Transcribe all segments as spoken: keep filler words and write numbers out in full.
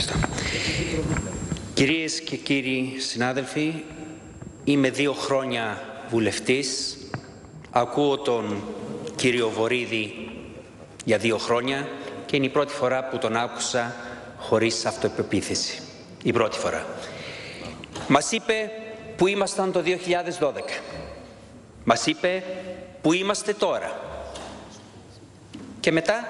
Ευχαριστώ. Κυρίες και κύριοι συνάδελφοι, είμαι δύο χρόνια βουλευτής. Ακούω τον κύριο Βορίδη για δύο χρόνια και είναι η πρώτη φορά που τον άκουσα χωρίς αυτοεπεποίθηση. Η πρώτη φορά. Μας είπε που ήμασταν το δύο χιλιάδες δώδεκα. Μας είπε που είμαστε τώρα. Και μετά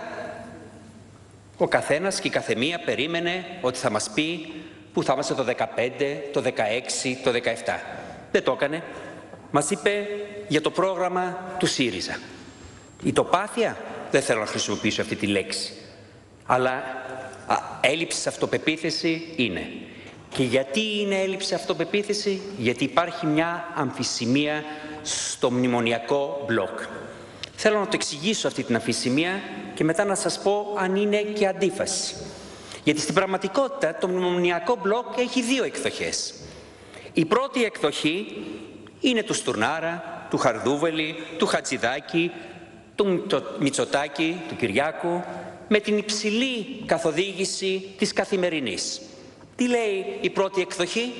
ο καθένας και η καθεμία περίμενε ότι θα μας πει που θα είμαστε το δεκαπέντε, το δεκαέξι, το δεκαεπτά. Δεν το έκανε. Μας είπε για το πρόγραμμα του ΣΥΡΙΖΑ. Η τοπάθεια, δεν θέλω να χρησιμοποιήσω αυτή τη λέξη, αλλά α, έλλειψη αυτοπεποίθηση είναι. Και γιατί είναι έλλειψη αυτοπεποίθηση? Γιατί υπάρχει μια αμφισημία στο μνημονιακό μπλοκ. Θέλω να το εξηγήσω αυτή την αμφισημία και μετά να σας πω αν είναι και αντίφαση. Γιατί στην πραγματικότητα το μνημονιακό μπλοκ έχει δύο εκδοχές. Η πρώτη εκδοχή είναι του Στουρνάρα, του Χαρδούβελη, του Χατζηδάκη, του Μητσοτάκη, του Κυριάκου, με την υψηλή καθοδήγηση της Καθημερινής. Τι λέει η πρώτη εκδοχή?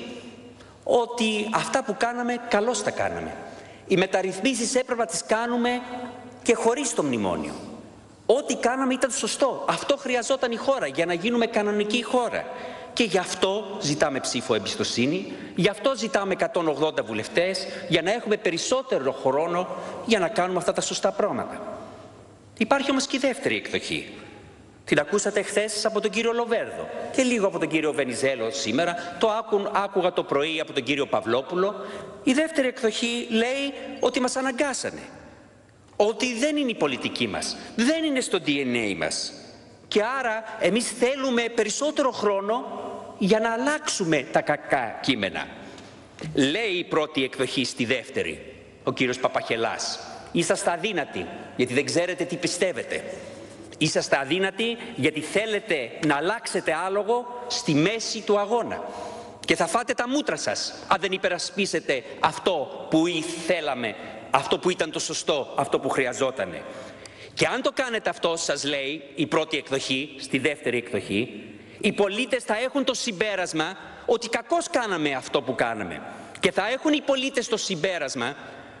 Ότι αυτά που κάναμε καλώς τα κάναμε. Οι μεταρρυθμίσεις έπρεπε να τις κάνουμε και χωρίς το μνημόνιο. Ό,τι κάναμε ήταν σωστό. Αυτό χρειαζόταν η χώρα για να γίνουμε κανονική χώρα. Και γι' αυτό ζητάμε ψήφο εμπιστοσύνη, γι' αυτό ζητάμε εκατόν ογδόντα βουλευτές, για να έχουμε περισσότερο χρόνο για να κάνουμε αυτά τα σωστά πράγματα. Υπάρχει όμως και η δεύτερη εκδοχή. Την ακούσατε χθες από τον κύριο Λοβέρδο και λίγο από τον κύριο Βενιζέλο σήμερα. Το άκου, άκουγα το πρωί από τον κύριο Παυλόπουλο. Η δεύτερη εκδοχή λέει ότι μας αναγκάσανε. Ότι δεν είναι η πολιτική μας, δεν είναι στο ντι εν έι μας. Και άρα εμείς θέλουμε περισσότερο χρόνο για να αλλάξουμε τα κακά κείμενα. Λέει η πρώτη εκδοχή στη δεύτερη, ο κύριος Παπαχελάς. Είσαστε αδύνατοι γιατί δεν ξέρετε τι πιστεύετε. Είσαστε αδύνατοι γιατί θέλετε να αλλάξετε άλογο στη μέση του αγώνα. Και θα φάτε τα μούτρα σας αν δεν υπερασπίσετε αυτό που θέλαμε, αυτό που ήταν το σωστό, αυτό που χρειαζότανε. Και αν το κάνετε αυτό, σας λέει η πρώτη εκδοχή, στη δεύτερη εκδοχή, οι πολίτες θα έχουν το συμπέρασμα ότι κακώς κάναμε αυτό που κάναμε. Και θα έχουν οι πολίτες το συμπέρασμα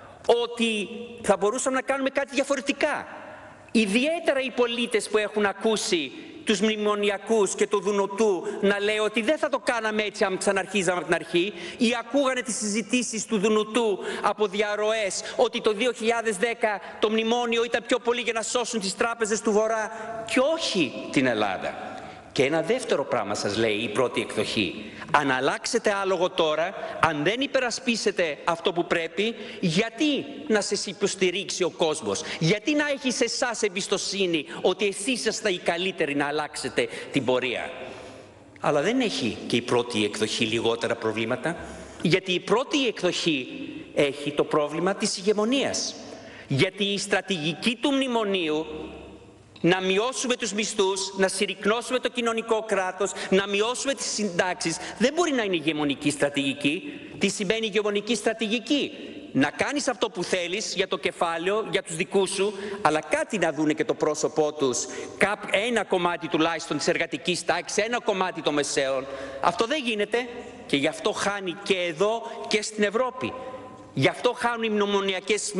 ότι θα μπορούσαμε να κάνουμε κάτι διαφορετικά. Ιδιαίτερα οι πολίτες που έχουν ακούσει τους μνημονιακούς και το Δουνουτού να λέει ότι δεν θα το κάναμε έτσι αν ξαναρχίζαμε από την αρχή, ή ακούγανε τις συζητήσεις του Δουνουτού από διαρροές ότι το δύο χιλιάδες δέκα το μνημόνιο ήταν πιο πολύ για να σώσουν τις τράπεζες του Βορρά και όχι την Ελλάδα. Και ένα δεύτερο πράγμα σας λέει η πρώτη εκδοχή. Αν αλλάξετε άλογο τώρα, αν δεν υπερασπίσετε αυτό που πρέπει, γιατί να σας υποστηρίξει ο κόσμος? Γιατί να έχει σε εσάς εμπιστοσύνη ότι εσείς είστε οι καλύτεροι να αλλάξετε την πορεία? Αλλά δεν έχει και η πρώτη εκδοχή λιγότερα προβλήματα. Γιατί η πρώτη εκδοχή έχει το πρόβλημα της ηγεμονίας. Γιατί η στρατηγική του μνημονίου, να μειώσουμε τους μισθούς, να συρρικνώσουμε το κοινωνικό κράτος, να μειώσουμε τις συντάξεις, δεν μπορεί να είναι ηγεμονική στρατηγική. Τι σημαίνει ηγεμονική στρατηγική? Να κάνεις αυτό που θέλεις για το κεφάλαιο, για τους δικούς σου, αλλά κάτι να δούνε και το πρόσωπό τους, ένα κομμάτι τουλάχιστον της εργατικής τάξης, ένα κομμάτι των μεσαίων. Αυτό δεν γίνεται και γι' αυτό χάνει και εδώ και στην Ευρώπη. Γι' αυτό χάνουν οι μνημονιακές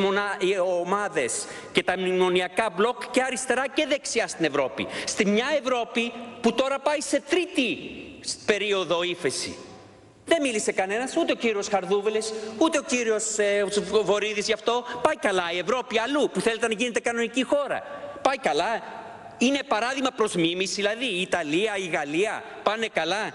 ομάδες και τα μνημονιακά μπλοκ και αριστερά και δεξιά στην Ευρώπη. Στη μια Ευρώπη που τώρα πάει σε τρίτη περίοδο ύφεση. Δεν μίλησε κανένας, ούτε ο κύριος Χαρδούβελης, ούτε ο κύριος ε, Βορίδης γι' αυτό. Πάει καλά η Ευρώπη αλλού που θέλετε να γίνετε κανονική χώρα? Πάει καλά? Είναι παράδειγμα προς μίμηση, δηλαδή η Ιταλία, η Γαλλία πάνε καλά?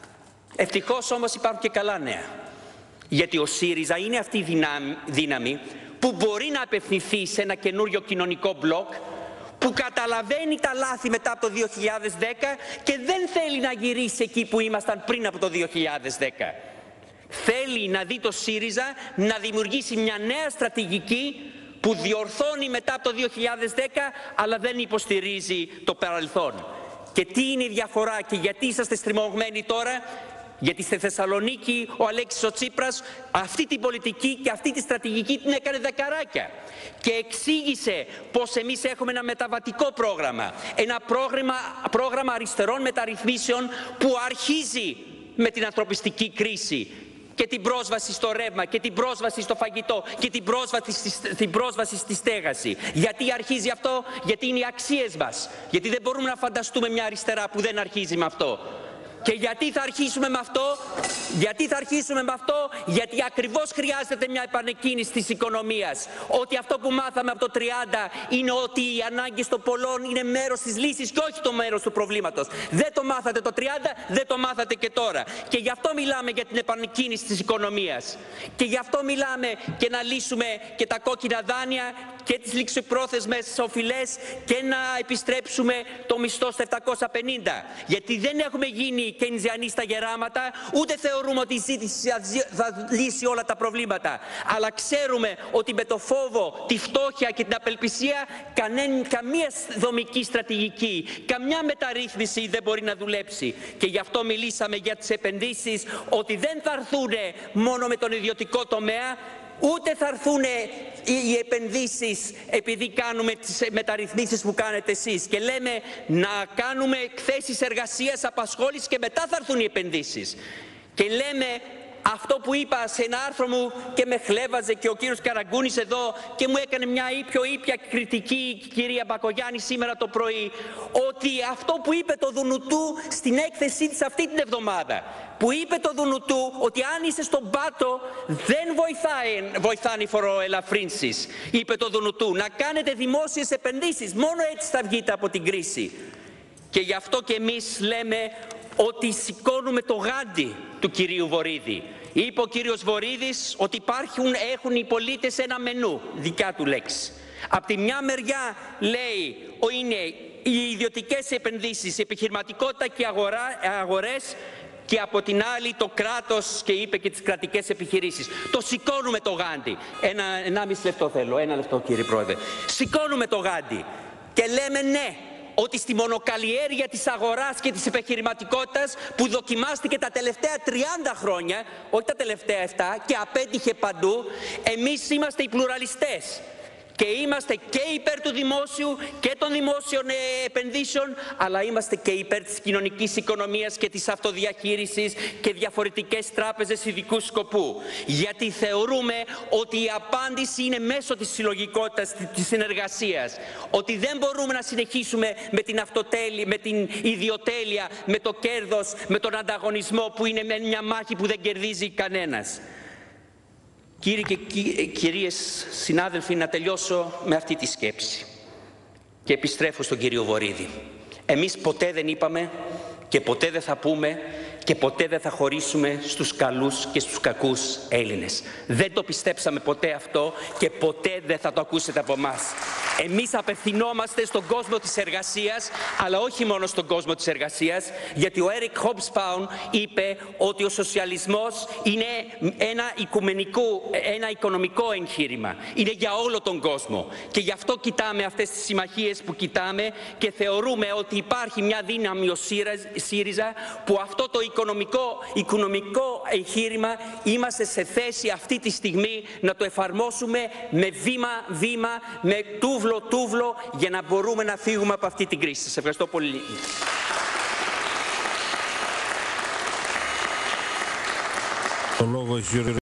Ευτυχώς όμως υπάρχουν και καλά νέα. Γιατί ο ΣΥΡΙΖΑ είναι αυτή η δύναμη που μπορεί να απευθυνθεί σε ένα καινούριο κοινωνικό μπλοκ, που καταλαβαίνει τα λάθη μετά από το δύο χιλιάδες δέκα και δεν θέλει να γυρίσει εκεί που ήμασταν πριν από το δύο χιλιάδες δέκα. Θέλει να δει το ΣΥΡΙΖΑ να δημιουργήσει μια νέα στρατηγική που διορθώνει μετά από το δύο χιλιάδες δέκα αλλά δεν υποστηρίζει το παρελθόν. Και τι είναι η διαφορά και γιατί είσαστε στριμωγμένοι τώρα? Γιατί στη Θεσσαλονίκη ο Αλέξης ο Τσίπρας αυτή την πολιτική και αυτή τη στρατηγική την έκανε δεκαράκια και εξήγησε πως εμείς έχουμε ένα μεταβατικό πρόγραμμα, ένα πρόγραμμα, πρόγραμμα αριστερών μεταρρυθμίσεων που αρχίζει με την ανθρωπιστική κρίση και την πρόσβαση στο ρεύμα και την πρόσβαση στο φαγητό και την πρόσβαση στη, την πρόσβαση στη στέγαση. Γιατί αρχίζει αυτό? Γιατί είναι οι αξίες μας. Γιατί δεν μπορούμε να φανταστούμε μια αριστερά που δεν αρχίζει με αυτό. Και γιατί θα αρχίσουμε με αυτό? Γιατί θα αρχίσουμε με αυτό? Γιατί ακριβώς χρειάζεται μια επανεκκίνηση της οικονομίας. Ότι αυτό που μάθαμε από το τριάντα είναι ότι οι ανάγκες των πολλών είναι μέρος της λύσης και όχι το μέρος του προβλήματος. Δεν το μάθατε το τριάντα, δεν το μάθατε και τώρα. Και γι' αυτό μιλάμε για την επανεκκίνηση της οικονομίας. Και γι' αυτό μιλάμε και να λύσουμε και τα κόκκινα δάνεια και τις ληξιπρόθεσμες οφειλές και να επιστρέψουμε το μισθό στα επτακόσια πενήντα. Γιατί δεν έχουμε γίνει κεινζιανοί στα γεράματα, ούτε θεωρούμε ότι η ζήτηση θα λύσει όλα τα προβλήματα. Αλλά ξέρουμε ότι με το φόβο, τη φτώχεια και την απελπισία κανέν, καμία δομική στρατηγική, καμιά μεταρρύθμιση δεν μπορεί να δουλέψει. Και γι' αυτό μιλήσαμε για τις επενδύσεις, ότι δεν θα έρθουν μόνο με τον ιδιωτικό τομέα, ούτε θα έρθουν οι επενδύσεις επειδή κάνουμε τις μεταρρυθμίσεις που κάνετε εσείς. Και λέμε να κάνουμε θέσεις εργασίας, απασχόλησης και μετά θα έρθουν οι επενδύσεις. Και λέμε αυτό που είπα σε ένα άρθρο μου και με χλέβαζε και ο κύριος Καραγκούνης εδώ και μου έκανε μια πιο ήπια κριτική η κυρία Μπακογιάννη σήμερα το πρωί, ότι αυτό που είπε το Δουνουτού στην έκθεσή της αυτή την εβδομάδα, που είπε το Δουνουτού ότι αν είσαι στον πάτο δεν βοηθάει, βοηθάνε οι φοροελαφρύνσεις, είπε το Δουνουτού, να κάνετε δημόσιες επενδύσεις, μόνο έτσι θα βγείτε από την κρίση. Και γι' αυτό και εμείς λέμε ότι σηκώνουμε το γάντι του κυρίου Βορίδη. Είπε ο κύριος Βορίδης ότι υπάρχουν, έχουν οι πολίτες ένα μενού, δικιά του λέξη. Από τη μια μεριά λέει είναι οι ιδιωτικές επενδύσεις, η επιχειρηματικότητα και οι αγορές, και από την άλλη το κράτος, και είπε και τις κρατικές επιχειρήσεις. Το σηκώνουμε το γάντι. Ένα, ενάμιση λεπτό θέλω, ένα λεπτό κύριε Πρόεδρε. Σηκώνουμε το γάντι και λέμε ναι, ότι στη μονοκαλλιέργεια της αγοράς και της επιχειρηματικότητας που δοκιμάστηκε τα τελευταία τριάντα χρόνια, όχι τα τελευταία επτά, και απέτυχε παντού, εμείς είμαστε οι πλουραλιστές. Και είμαστε και υπέρ του δημόσιου και των δημόσιων επενδύσεων, αλλά είμαστε και υπέρ της κοινωνικής οικονομίας και της αυτοδιαχείρισης και διαφορετικές τράπεζες ειδικού σκοπού. Γιατί θεωρούμε ότι η απάντηση είναι μέσω της συλλογικότητας, της συνεργασίας. Ότι δεν μπορούμε να συνεχίσουμε με την αυτοτέλεια, με την ιδιοτέλεια, με το κέρδος, με τον ανταγωνισμό που είναι μια μάχη που δεν κερδίζει κανένας. Κύριοι και κυρίες συνάδελφοι, να τελειώσω με αυτή τη σκέψη και επιστρέφω στον κύριο Βορίδη. Εμείς ποτέ δεν είπαμε και ποτέ δεν θα πούμε και ποτέ δεν θα χωρίσουμε στους καλούς και στους κακούς Έλληνες. Δεν το πιστέψαμε ποτέ αυτό και ποτέ δεν θα το ακούσετε από εμάς. Εμείς απευθυνόμαστε στον κόσμο της εργασίας, αλλά όχι μόνο στον κόσμο της εργασίας, γιατί ο Έρικ Χόμπσπαουν είπε ότι ο σοσιαλισμός είναι ένα, οικουμενικό, ένα οικονομικό εγχείρημα. Είναι για όλο τον κόσμο. Και γι' αυτό κοιτάμε αυτές τις συμμαχίες που κοιτάμε και θεωρούμε ότι υπάρχει μια δύναμη ο ΣΥΡΙΖΑ που αυτό το οικονομικό, οικονομικό εγχείρημα είμαστε σε θέση αυτή τη στιγμή να το εφαρμόσουμε με βήμα-βήμα, με τούβλο τούβλο για να μπορούμε να φύγουμε από αυτή την κρίση. Σας ευχαριστώ πολύ. Το λόγο